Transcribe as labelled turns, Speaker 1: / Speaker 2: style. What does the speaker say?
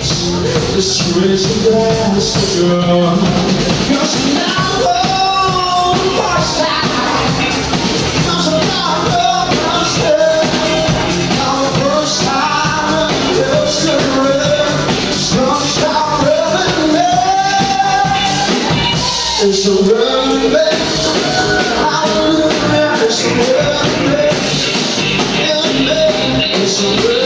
Speaker 1: The situation that's the girl. Cause now on my side, cause I'm not upstairs. Now the first time you're cigarette, sunshine rubbing me. It's a rubbing me. I look at it's a rubbing me. It's a rubbing me.